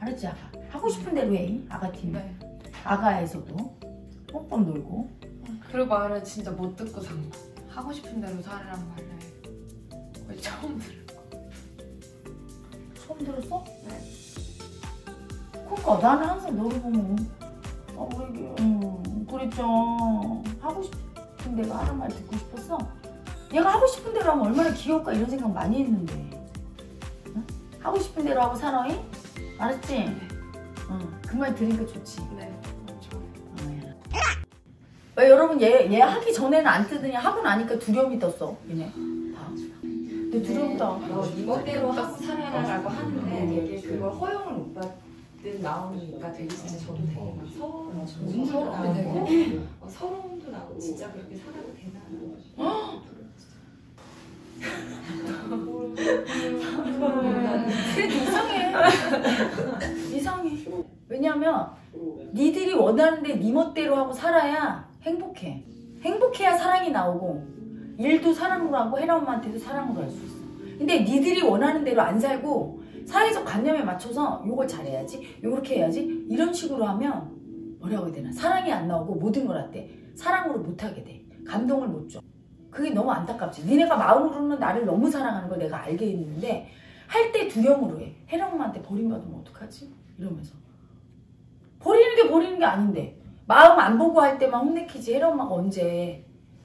알았지 아가? 하고 싶은 대로 해. 아가팀. 네. 아가에서도 뽀뽀 놀고. 그리고 말을 진짜 못 듣고 산 거. 하고 싶은 대로 살으란 말을 거의 처음 들은 거. 처음 들었어? 네. 그러니까 나는 항상 너를 보면 그랬죠. 하고 싶은 대로 하는 말 듣고 싶었어. 얘가 하고 싶은 대로 하면 얼마나 귀여울까 이런 생각 많이 했는데. 응? 하고 싶은 대로 하고 살아잉? 알았지? 네. 응. 그 말 들으니까 좋지. 네. 좋아요. 왜 여러분 얘 하기 전에는 안 뜨더니 하고 나니까 두려움이 떴어. 얘네. 다. 근데 두렵다. 이것대로 하고 살아라라고 하는데 되게 그걸 허용을 못 받는 마음이니까 되게 진짜 저도 되게 막 서러움도 나고 서러움도 나고 진짜 그렇게 살아도 되나? 그래도 이상해. 이상해. 왜냐면 니들이 원하는데 니 멋대로 하고 살아야 행복해. 행복해야 사랑이 나오고 일도 사랑으로 하고 혜라 엄마한테도 사랑으로 할 수 있어. 근데 니들이 원하는 대로 안 살고 사회적 관념에 맞춰서 요걸 잘해야지 요렇게 해야지 이런 식으로 하면 뭐라고 해야 되나 사랑이 안 나오고 모든 걸 할때 사랑으로 못하게 돼. 감동을 못 줘. 그게 너무 안타깝지. 니네가 마음으로는 나를 너무 사랑하는 걸 내가 알게 있는데 할 때 두려움으로 해. 혜라 엄마한테 버림받으면 어떡하지? 이러면서 버리는 게 버리는 게 아닌데 마음 안 보고 할 때만 혼내키지. 혜라 엄마가 언제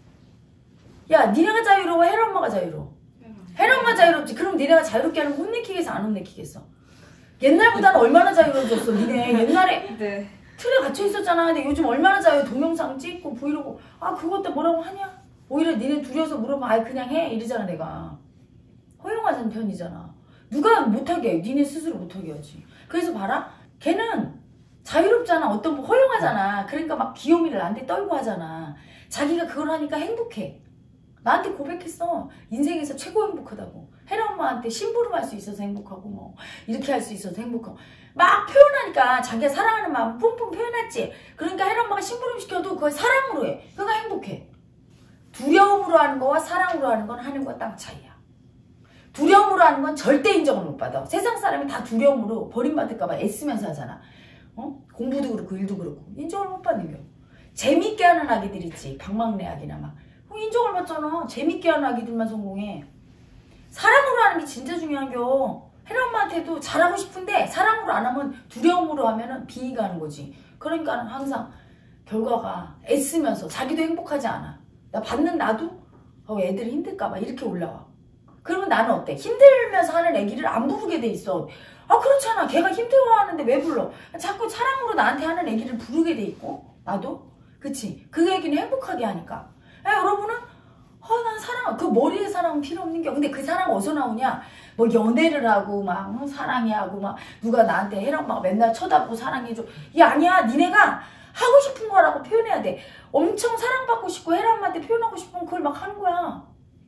야 니네가 자유로워 혜라 엄마가 자유로워? 혜라 엄마 자유롭지. 그럼 니네가 자유롭게 하는 거 혼내키겠어 안 혼내키겠어? 옛날보다는 얼마나 자유로워졌어. 니네 옛날에 네. 틀에 갇혀 있었잖아. 근데 요즘 얼마나 자유. 동영상 찍고 브이로그 그것도 뭐라고 하냐? 오히려 니네 두려워서 물어봐. 그냥 해 이러잖아. 내가 허용하자는 편이잖아. 누가 못하게 해. 니네 스스로 못하게 하지. 그래서 봐라 걔는 자유롭잖아. 어떤 거 허용하잖아. 그러니까 막 귀요미를 나한테 떨고 하잖아. 자기가 그걸 하니까 행복해. 나한테 고백했어. 인생에서 최고 행복하다고. 혜라 엄마한테 심부름할 수 있어서 행복하고 뭐 이렇게 할 수 있어서 행복하고 막 표현하니까 자기가 사랑하는 마음 뿜뿜 표현했지. 그러니까 혜라 엄마가 심부름 시켜도 그걸 사랑으로 해. 그러니까 행복해. 두려움으로 하는 거와 사랑으로 하는 건 하늘과 땅 차이야. 두려움으로 하는 건 절대 인정을 못 받아. 세상 사람이 다 두려움으로 버림받을까봐 애쓰면서 하잖아. 공부도 그렇고 일도 그렇고 인정을 못 받는 겨. 재밌게 하는 아기들 있지. 방망래 아기나 막 인정을 받잖아. 재밌게 하는 아기들만 성공해. 사랑으로 하는 게 진짜 중요한겨. 혜라 엄마한테도 잘하고 싶은데 사랑으로 안 하면 두려움으로 하면은 비위가 하는 거지. 그러니까 항상 결과가 애쓰면서 자기도 행복하지 않아. 나 받는 나도 애들이 힘들까봐 이렇게 올라와. 그러면 나는 어때? 힘들면서 하는 애기를 안 부르게 돼 있어. 그렇잖아. 걔가 힘들어하는데 왜 불러? 자꾸 사랑으로 나한테 하는 애기를 부르게 돼 있고 나도 그치? 그 애기는 행복하게 하니까. 여러분은 난 사랑 그 머리에 사랑은 필요 없는 게. 근데 그 사랑 어디서 나오냐? 뭐 연애를 하고 막 사랑해 하고 막 누가 나한테 혜라 엄마가 맨날 쳐다보고 사랑해줘. 이게 아니야. 니네가 하고 싶은 거라고 표현해야 돼. 엄청 사랑받고 싶고 혜라 엄마한테 표현하고 싶으면 그걸 막 하는 거야.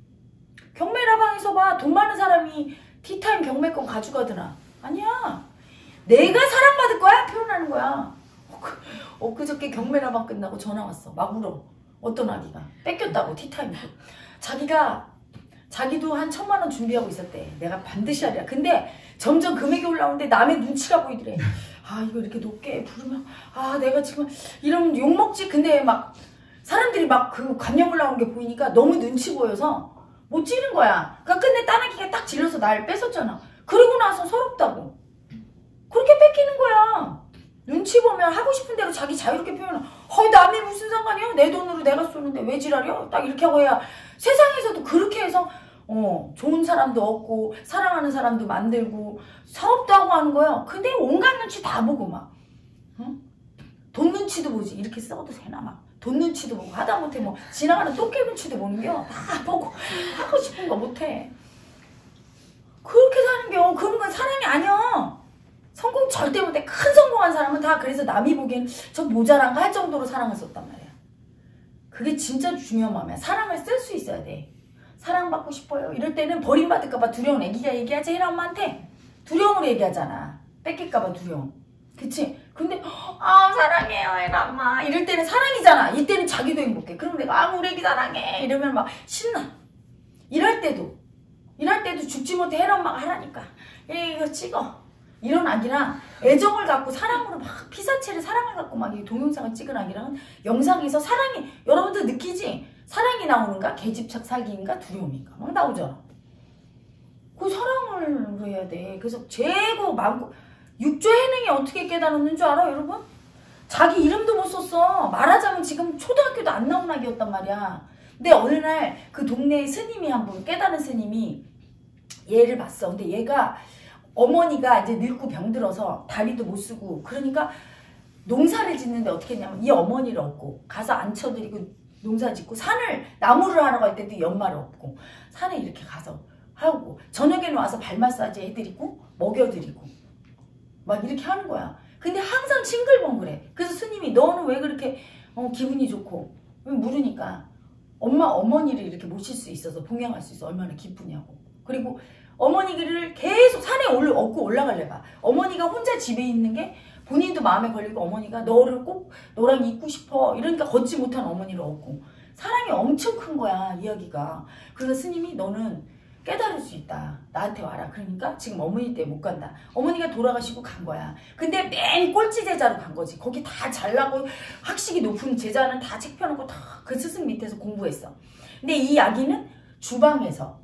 경매라방에서 봐. 돈 많은 사람이 티타임 경매권 가져가더라. 아니야. 내가 사랑받을 거야? 표현하는 거야. 엊그저께 경매라방 끝나고 전화 왔어. 막 울어. 어떤 아기가 뺏겼다고 티타임도. 자기도 한 1000만 원 준비하고 있었대. 내가 반드시 하랴. 근데 점점 금액이 올라오는데 남의 눈치가 보이더래. 이거 이렇게 높게 부르면 내가 지금 이런 욕먹지. 근데 막 사람들이 막 그 관념 올라오는 게 보이니까 너무 눈치 보여서 못 지른 거야. 그러니까 끝내 따나기가 딱 질러서 날 뺏었잖아. 그러고 나서 서럽다고. 그렇게 뺏기는 거야. 눈치 보면 하고 싶은 대로 자기 자유롭게 표현해. 남이 무슨 상관이야? 내 돈으로 내가 쏘는데 왜 지랄이야? 딱 이렇게 하고 해야 세상에서도 그렇게 해서 좋은 사람도 얻고 사랑하는 사람도 만들고 사업도 하고 하는 거야. 근데 온갖 눈치 다 보고 막 돈 눈치도 보지. 이렇게 써도 되나 막 돈 눈치도 보고 하다못해 뭐 지나가는 똥개 눈치도 보는 겨. 다 보고 하고 싶은 거 못해. 그렇게 사는 겨. 그런 건 사랑이 아니야. 성공 절대 못해. 큰 성공한 사람은 다 그래서 남이 보기엔 저 모자란가 할 정도로 사랑을 썼단 말이야. 그게 진짜 중요한 마음이야. 사랑을 쓸 수 있어야 돼. 사랑받고 싶어요. 이럴 때는 버림받을까봐 두려운 애기가 얘기하지. 혜라 엄마한테 두려움으로 얘기하잖아. 뺏길까봐 두려움. 그치? 근데 사랑해요 혜라 엄마 이럴 때는 사랑이잖아. 이때는 자기도 행복해. 그럼 내가 우리 애기 사랑해 이러면 막 신나. 일할 때도 죽지 못해 혜라 엄마가 하라니까 이거 찍어 이런 아기랑 애정을 갖고 사랑으로 막 피사체를 사랑을 갖고 막 이 동영상을 찍은 아기랑은 영상에서 사랑이 여러분들 느끼지? 사랑이 나오는가? 계집착 살기인가? 두려움인가? 막 나오잖아. 그 사랑을 해야 돼. 그래서 죄고 많고 육조 해능이 어떻게 깨달았는 줄 알아 여러분? 자기 이름도 못 썼어. 말하자면 지금 초등학교도 안 나온 아기였단 말이야. 근데 어느 날 그 동네 스님이 한 분 깨달은 스님이 얘를 봤어. 근데 얘가 어머니가 이제 늙고 병들어서 다리도 못 쓰고 그러니까 농사를 짓는데 어떻게 했냐면 이 어머니를 얻고 가서 앉혀드리고 농사 짓고 산을 나무를 하러 갈 때도 연말을 얻고 산에 이렇게 가서 하고 저녁에는 와서 발 마사지 해드리고 먹여드리고 막 이렇게 하는 거야. 근데 항상 싱글벙글해. 그래서 스님이 너는 왜 그렇게 기분이 좋고 물으니까 어머니를 이렇게 모실 수 있어서 봉양할 수 있어 얼마나 기쁘냐고. 그리고 어머니를 계속 산에 얻고 올라가려 봐. 어머니가 혼자 집에 있는 게 본인도 마음에 걸리고 어머니가 너를 꼭 너랑 있고 싶어 이러니까 걷지 못한 어머니를 얻고 사랑이 엄청 큰 거야 이야기가. 그래서 스님이 너는 깨달을 수 있다. 나한테 와라. 그러니까 지금 어머니 때문에 못 간다. 어머니가 돌아가시고 간 거야. 근데 맨 꼴찌 제자로 간 거지. 거기 다 잘나고 학식이 높은 제자는 다 책 펴놓고 다 그 스승 밑에서 공부했어. 근데 이 아기는 주방에서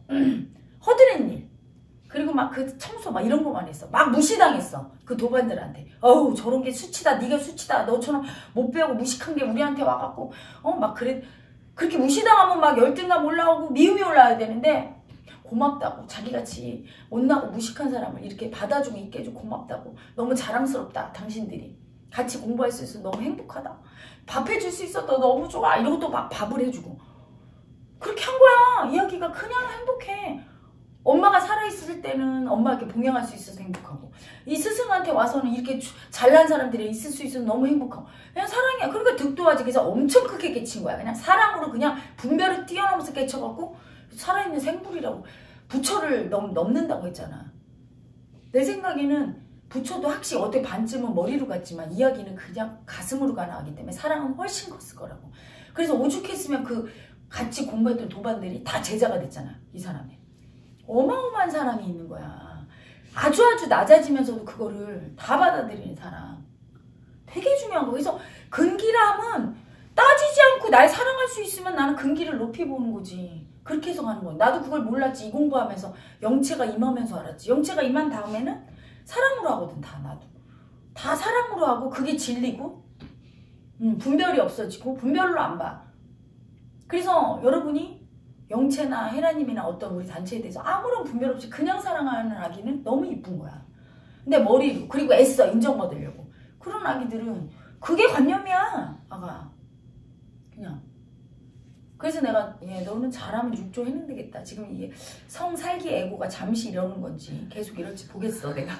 허드렛 일 그리고 막 그 청소 막 이런 거만 했어. 막 무시당했어. 그 도반들한테. 어우 저런 게 수치다. 네가 수치다. 너처럼 못 배우고 무식한 게 우리한테 와갖고 막 그래. 그렇게 무시당하면 막 열등감 올라오고 미움이 올라와야 되는데 고맙다고 자기같이 못나고 무식한 사람을 이렇게 받아주고 있게 해주고 고맙다고 너무 자랑스럽다 당신들이 같이 공부할 수 있어서 너무 행복하다 밥 해줄 수 있어서 너무 좋아 이러고 또 막 밥을 해주고 그렇게 한 거야. 이야기가 그냥 행복해. 엄마가 살아있을 때는 엄마에게 봉양할 수 있어서 행복하고 이 스승한테 와서는 이렇게 잘난 사람들이 있을 수 있어서 너무 행복하고 그냥 사랑이야. 그러니까 득도하지. 그래서 엄청 크게 깨친 거야. 그냥 사랑으로 그냥 분별을 뛰어넘어서 깨쳐갖고 살아있는 생불이라고 부처를 넘는다고 했잖아. 내 생각에는 부처도 학식 어떻게 반쯤은 머리로 갔지만 이야기는 그냥 가슴으로 가는 아기 때문에 사랑은 훨씬 컸을 거라고. 그래서 오죽했으면 그 같이 공부했던 도반들이 다 제자가 됐잖아. 이 사람이. 어마어마한 사랑이 있는 거야. 아주 낮아지면서도 그거를 다 받아들이는 사랑. 되게 중요한 거. 그래서 근기람은 따지지 않고 날 사랑할 수 있으면 나는 근기를 높이 보는 거지. 그렇게 해서 가는 거야. 나도 그걸 몰랐지. 이 공부하면서 영체가 임하면서 알았지. 영체가 임한 다음에는 사랑으로 하거든. 다 나도. 다 사랑으로 하고 그게 진리고 분별이 없어지고 분별로 안 봐. 그래서 여러분이 영체나 헤라님이나 어떤 우리 단체에 대해서 아무런 분별 없이 그냥 사랑하는 아기는 너무 이쁜 거야. 근데 머리로 그리고 애써 인정받으려고. 그런 아기들은 그게 관념이야. 아가. 그냥. 그래서 내가 너는 잘하면 6조 해는 되겠다. 지금 이게 성살기 애고가 잠시 이러는 건지 계속 이럴지 보겠어 내가.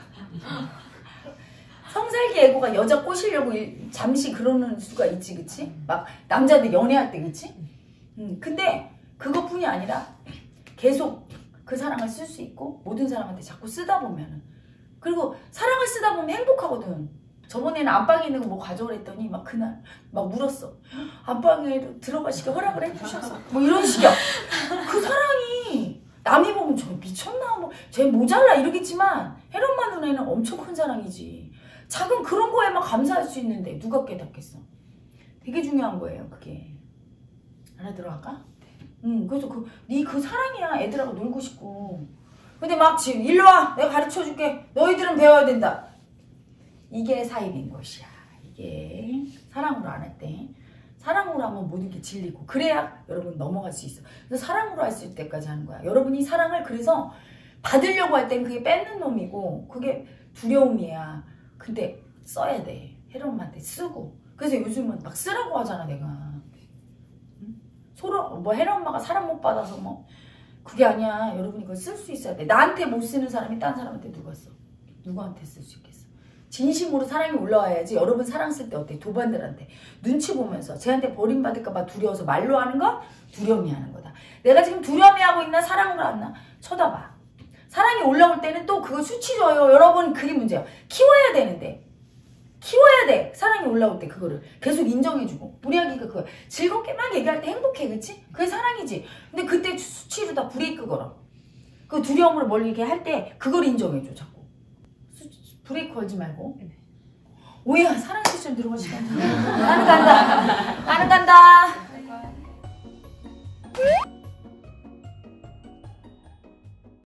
성살기 애고가 여자 꼬시려고 잠시 그러는 수가 있지 그치? 막 남자들 연애할 때 그치? 근데 그것뿐이 아니라 계속 그 사랑을 쓸 수 있고 모든 사람한테 자꾸 쓰다 보면은 그리고 사랑을 쓰다 보면 행복하거든. 저번에는 안방에 있는 거 뭐 가져오라 했더니 막 그날 막 물었어. 안방에 들어가시게 허락을 해주셔서 뭐 이런 식이야. 그 사랑이 남이 보면 저 미쳤나 뭐 쟤 모자라 이러겠지만 혜련마 눈에는 엄청 큰 사랑이지. 작은 그런 거에만 감사할 수 있는데 누가 깨닫겠어. 되게 중요한 거예요 그게. 알아들어갈까? 그래서 그 사랑이야. 애들하고 놀고 싶고. 근데 막 지금 일로 와 내가 가르쳐줄게. 너희들은 배워야 된다. 이게 사입인 것이야. 이게 사랑으로 안 할 때. 사랑으로 하면 모든 게 진리고 그래야 여러분 넘어갈 수 있어. 그래서 사랑으로 할 수 있을 때까지 하는 거야. 여러분이 사랑을 그래서 받으려고 할 땐 그게 뺏는 놈이고 그게 두려움이야. 근데 써야 돼. 혜련엄마한테 쓰고. 그래서 요즘은 막 쓰라고 하잖아 내가. 서로 뭐 혜련엄마가 사랑 못 받아서 뭐 그게 아니야. 여러분이 그걸 쓸 수 있어야 돼. 나한테 못 쓰는 사람이 딴 사람한테 누가 써? 누구한테 쓸 수 있겠어? 진심으로 사랑이 올라와야지. 여러분 사랑 쓸 때 어때? 도반들한테 눈치 보면서 쟤한테 버림받을까 봐 두려워서 말로 하는 건 두려움이 하는 거다. 내가 지금 두려움이 하고 있나 사랑으로 하나? 쳐다봐. 사랑이 올라올 때는 또 그거 수치 줘요. 여러분 그게 문제야. 키워야 되는데. 키워야 돼. 사랑이 올라올 때 그거를 계속 인정해주고 우리 아기가 그거 즐겁게 막 얘기할 때 행복해 그치? 그게 사랑이지. 근데 그때 수치로 다 브레이크 걸어. 그 두려움으로 뭘 이렇게 할 때 그걸 인정해줘 자꾸. 브레이크 걸지 말고. 네. 오야 사랑 시점 들어갈 시간. 나는 간다. 나는 간다.